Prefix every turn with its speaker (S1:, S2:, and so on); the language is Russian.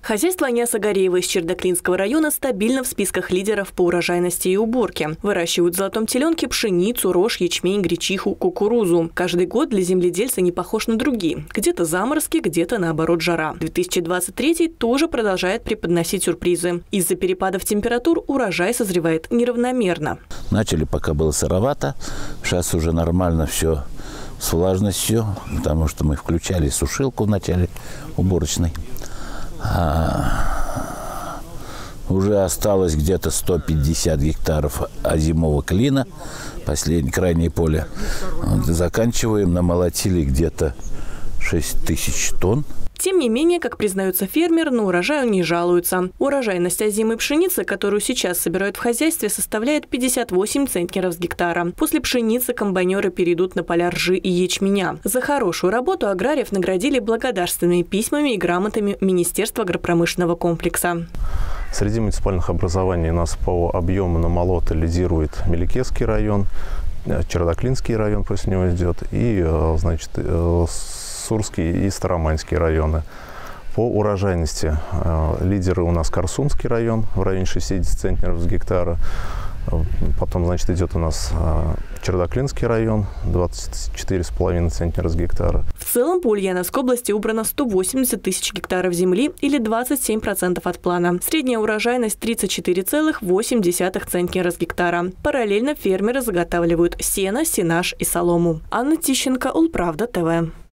S1: Хозяйство Аняса Гареева из Чердаклинского района стабильно в списках лидеров по урожайности и уборке. Выращивают в золотом теленке пшеницу, рожь, ячмень, гречиху, кукурузу. Каждый год для земледельца не похож на другие. Где-то заморозки, где-то наоборот жара. 2023 тоже продолжает преподносить сюрпризы. Из-за перепадов температур урожай созревает неравномерно.
S2: Начали, пока было сыровато. Сейчас уже нормально все с влажностью, потому что мы включали сушилку в начале уборочной. Уже осталось где-то 150 гектаров озимого клина, последнее крайнее поле. Заканчиваем, намолотили где-то 6000 тонн.
S1: Тем не менее, как признается фермер, на урожай он не жалуется. Урожайность озимой пшеницы, которую сейчас собирают в хозяйстве, составляет 58 центнеров с гектара. После пшеницы комбайнеры перейдут на поля ржи и ячменя. За хорошую работу аграриев наградили благодарственными письмами и грамотами Министерства агропромышленного комплекса.
S3: Среди муниципальных образований у нас по объему намолота лидирует Меликесский район, Чердаклинский район после него идет, и, значит, Сурский и Староманский районы. По урожайности лидеры у нас Корсунский район в районе 60 центнеров с гектара. Потом, значит, идет у нас Чердаклинский район, 24,5 центнера с гектара.
S1: В целом по Ульяновской области убрано 180 тысяч гектаров земли или 27% от плана. Средняя урожайность 34,8 центнера с гектара. Параллельно фермеры заготавливают сено, сенаж и солому. Анна Тищенко, Улправда ТВ.